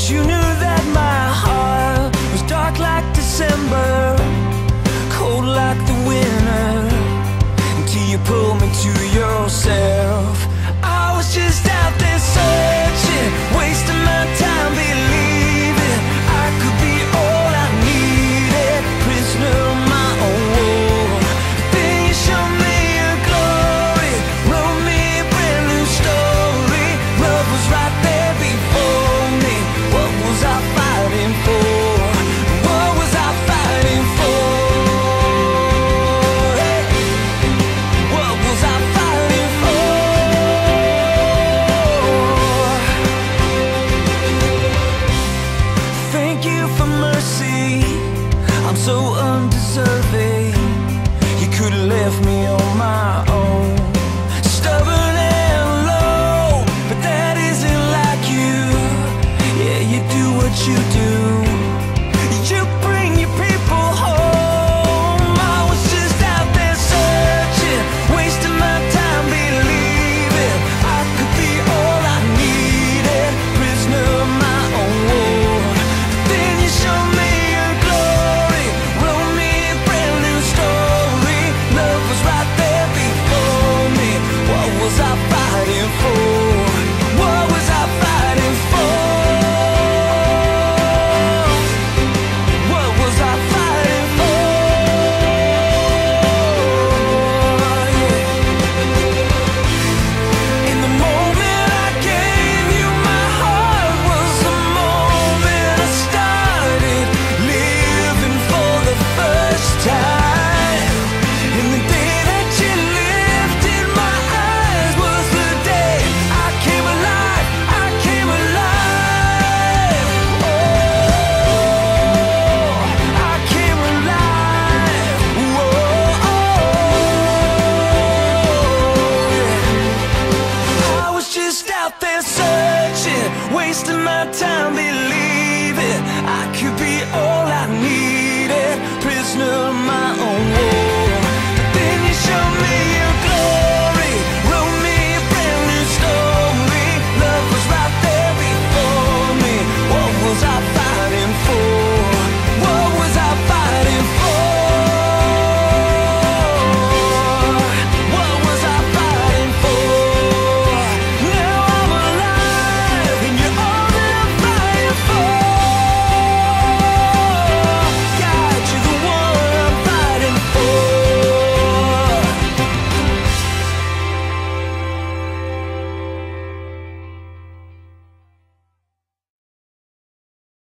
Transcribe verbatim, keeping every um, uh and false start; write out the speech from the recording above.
you knew that my heart was dark like December, cold like the winter, until you pulled me to yourself. I was just out there searching, wasting my time believing I could be all I needed, prisoner of my own war. Then you showed me your glory, wrote me a brand new story. Love was right there before me. What was I fighting for? What was I fighting for? Hey, what was I fighting for? Thank you for mercy, I'm so undeserving. You could've left me on my